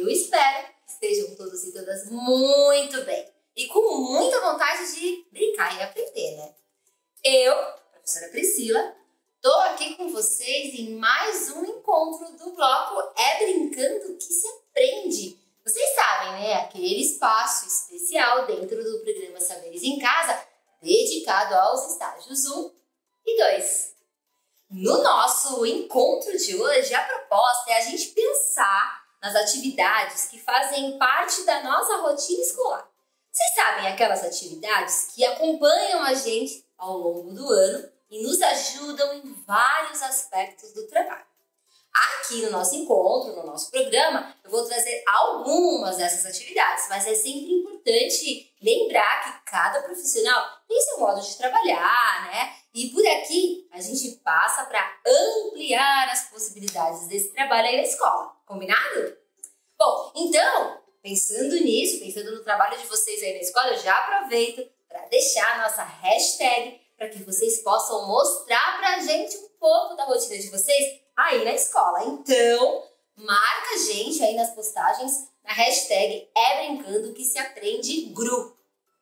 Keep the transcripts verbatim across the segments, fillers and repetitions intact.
eu espero que estejam todos e todas muito bem e com muita vontade de brincar e aprender, né? Eu, professora Priscila, tô aqui com vocês em mais um encontro do bloco É Brincando que se Aprende. Vocês sabem, né? Aquele espaço especial dentro do programa Saberes em Casa, dedicado aos estágios um e dois. No nosso encontro de hoje, a proposta é a gente pensar nas atividades que fazem parte da nossa rotina escolar. Vocês sabem aquelas atividades que acompanham a gente ao longo do ano e nos ajudam em vários aspectos do trabalho. Aqui no nosso encontro, no nosso programa, eu vou trazer algumas dessas atividades, mas é sempre importante lembrar que cada profissional tem seu modo de trabalhar, né? E por aqui a gente passa para ampliar as possibilidades desse trabalho aí na escola, combinado? Bom, então, pensando nisso, pensando no trabalho de vocês aí na escola, eu já aproveito para deixar a nossa hashtag para que vocês possam mostrar para a gente um pouco da rotina de vocês aí na escola. Então, marca a gente aí nas postagens na hashtag É Brincando que se Aprende Grupo.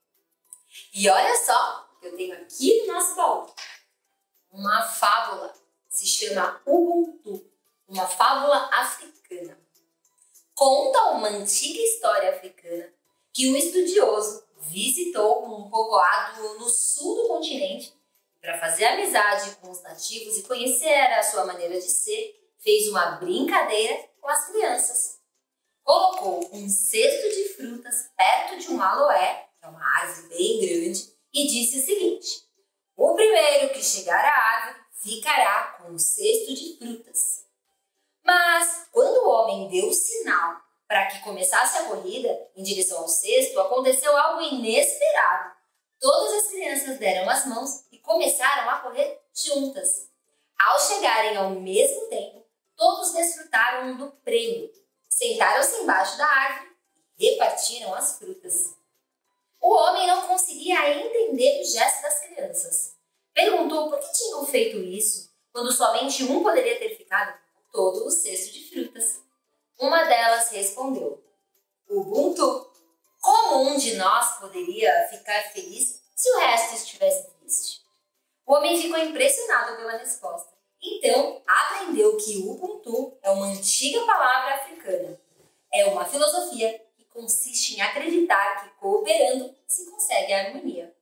E olha só, eu tenho aqui no nosso baú uma fábula, se chama Ubuntu, uma fábula africana. Conta uma antiga história africana que um estudioso visitou um povoado no sul do continente para fazer amizade com os nativos e conhecer a sua maneira de ser, fez uma brincadeira com as crianças. Colocou um cesto de frutas perto de um aloé, que é uma árvore bem grande, e disse o seguinte: o primeiro que chegar à árvore ficará com um cesto de frutas. Mas, quando o homem deu o sinal para que começasse a corrida em direção ao cesto, aconteceu algo inesperado. Todas as crianças deram as mãos e começaram a correr juntas. Ao chegarem ao mesmo tempo, todos desfrutaram do prêmio. Sentaram-se embaixo da árvore e repartiram as frutas. O homem não conseguia entender o gesto das crianças. Perguntou por que tinham feito isso, quando somente um poderia ter ficado com todo o cesto de frutas. Uma delas respondeu: Ubuntu. Como um de nós poderia ficar feliz se o resto estivesse triste? O homem ficou impressionado pela resposta. Então, aprendeu que Ubuntu é uma antiga palavra africana. É uma filosofia que consiste em acreditar que cooperando se consegue a harmonia.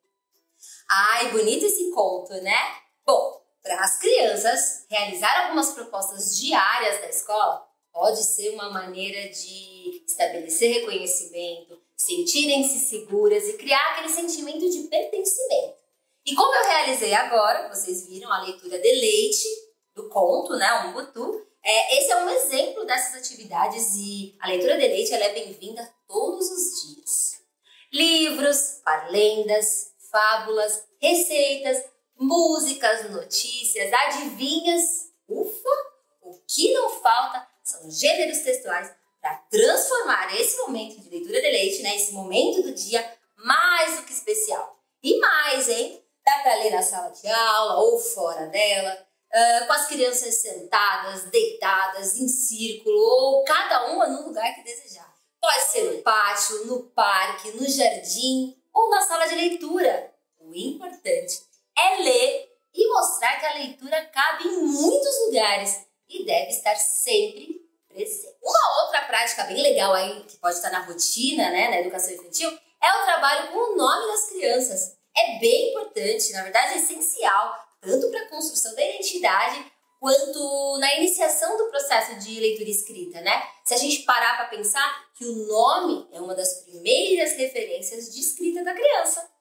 Ai, bonito esse conto, né? Bom, para as crianças, realizar algumas propostas diárias da escola pode ser uma maneira de estabelecer reconhecimento, sentirem-se seguras e criar aquele sentimento de pertencimento. E como eu realizei agora, vocês viram a leitura de leite do conto, né, Ubuntu, é, esse é um exemplo dessas atividades e a leitura de leite ela é bem-vinda todos os dias. Livros, parlendas, fábulas, receitas, músicas, notícias, adivinhas, ufa, o que não falta são gêneros textuais para transformar esse momento de leitura de leite, né, esse momento do dia, mais do que especial. E mais, hein? Dá para ler na sala de aula ou fora dela, uh, com as crianças sentadas, deitadas, em círculo, ou cada uma no lugar que desejar. Pode ser no pátio, no parque, no jardim ou na sala de leitura. O importante é ler e mostrar que a leitura cabe em muitos lugares e deve estar sempre presente. Uma outra prática bem legal aí, que pode estar na rotina, né, na educação infantil, é o trabalho com o nome das crianças. É bem importante, na verdade é essencial, tanto para a construção da identidade, quanto na iniciação do processo de leitura escrita, né? Se a gente parar para pensar que o nome é uma das primeiras referências de escrita da criança.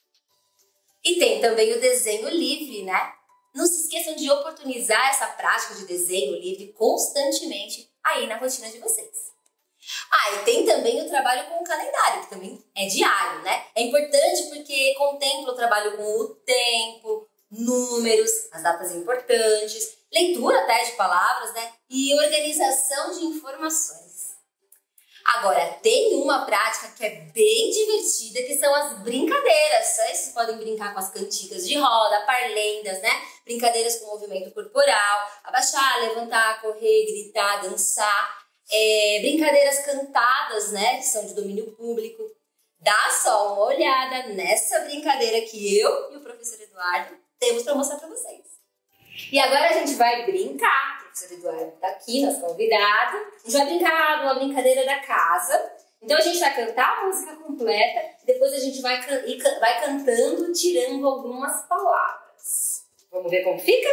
E tem também o desenho livre, né? Não se esqueçam de oportunizar essa prática de desenho livre constantemente aí na rotina de vocês. Ah, e tem também o trabalho com o calendário, que também é diário, né? É importante porque contempla o trabalho com o tempo, números, as datas importantes, leitura até de palavras, né? E organização de informações. Agora, tem uma prática que é bem divertida, que são as brincadeiras. Vocês podem brincar com as cantigas de roda, parlendas, né? Brincadeiras com movimento corporal, abaixar, levantar, correr, gritar, dançar. é, brincadeiras cantadas, né, que são de domínio público. Dá só uma olhada nessa brincadeira que eu e o professor Eduardo temos para mostrar para vocês. E agora a gente vai brincar. O professor Eduardo está aqui, nosso convidado. A gente vai brincar uma brincadeira da casa. Então a gente vai cantar a música completa e depois a gente vai, can vai cantando, tirando algumas palavras. Vamos ver como fica?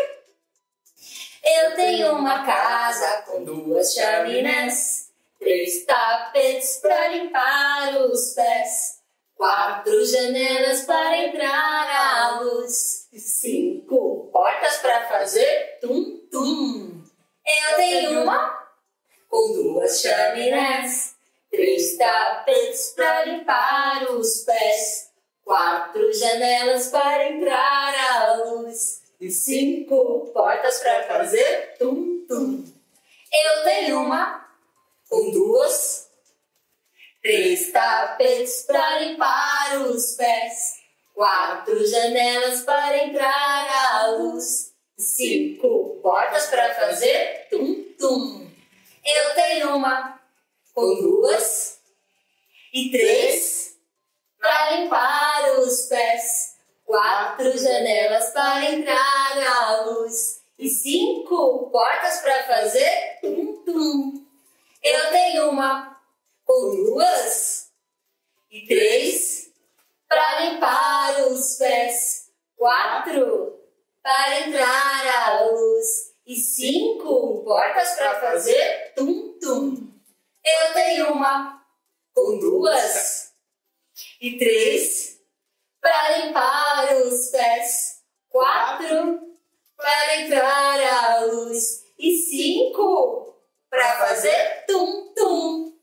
Eu tenho uma casa com duas chaminés, três tapetes para limpar os pés, quatro janelas para entrar a luz, cinco portas para fazer tum-tum. Eu tenho uma com duas chaminés, três tapetes para limpar os pés, quatro janelas para entrar a luz e cinco portas para fazer tum-tum. Eu tenho uma com duas, três tapetes para limpar os pés, quatro janelas para entrar a luz, cinco portas para fazer tum-tum. Eu tenho uma com duas e três para limpar os pés, quatro janelas para entrar a luz e cinco portas para fazer tum-tum. Eu tenho uma com duas e três para limpar os pés, quatro para entrar a luz e cinco portas para fazer tum-tum. Eu tenho uma com duas e três para limpar os pés, quatro para entrar a luz e cinco para fazer tum-tum.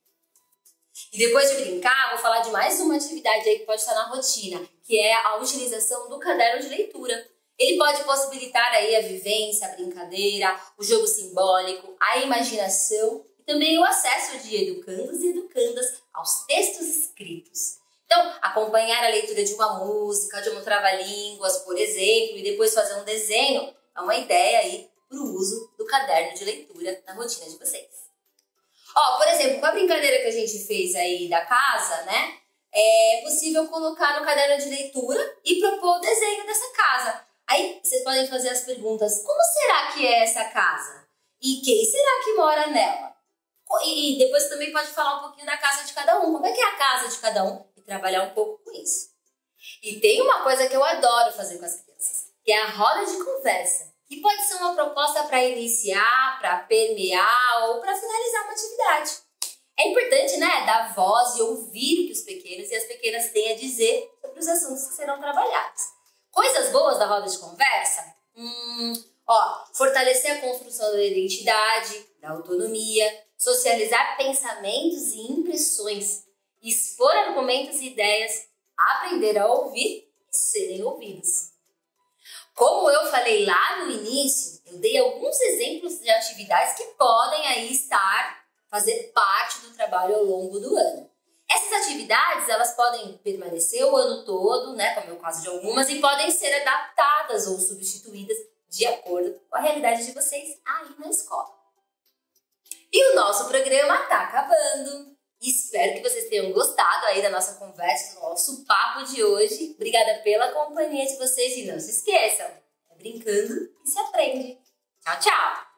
E depois de brincar, vou falar de mais uma atividade aí que pode estar na rotina, que é a utilização do caderno de leitura. Ele pode possibilitar aí a vivência, a brincadeira, o jogo simbólico, a imaginação e também o acesso de educandos e educandas aos textos escritos. Então, acompanhar a leitura de uma música, de um trava-línguas, por exemplo, e depois fazer um desenho, é uma ideia aí para o uso do caderno de leitura na rotina de vocês. Ó, por exemplo, com a brincadeira que a gente fez aí da casa, né, é possível colocar no caderno de leitura e propor o desenho dessa casa. Aí vocês podem fazer as perguntas, como será que é essa casa? E quem será que mora nela? E depois também pode falar um pouquinho da casa de cada um, como é que é a casa de cada um e trabalhar um pouco com isso. E tem uma coisa que eu adoro fazer com as crianças, que é a roda de conversa, que pode ser uma proposta para iniciar, para permear ou para finalizar uma atividade. É importante, né, dar voz e ouvir o que os pequenos e as pequenas têm a dizer sobre os assuntos que serão trabalhados. Coisas boas da roda de conversa? Hum, ó, fortalecer a construção da identidade, da autonomia, socializar pensamentos e impressões, expor argumentos e ideias, aprender a ouvir e serem ouvidos. Como eu falei lá no início, eu dei alguns exemplos de atividades que podem aí estar, fazer parte do trabalho ao longo do ano. Essas atividades, elas podem permanecer o ano todo, né, como é o caso de algumas, e podem ser adaptadas ou substituídas de acordo com a realidade de vocês aí na escola. E o nosso programa está acabando. Espero que vocês tenham gostado aí da nossa conversa, do nosso papo de hoje. Obrigada pela companhia de vocês e não se esqueçam, é brincando que se aprende. Tchau, tchau!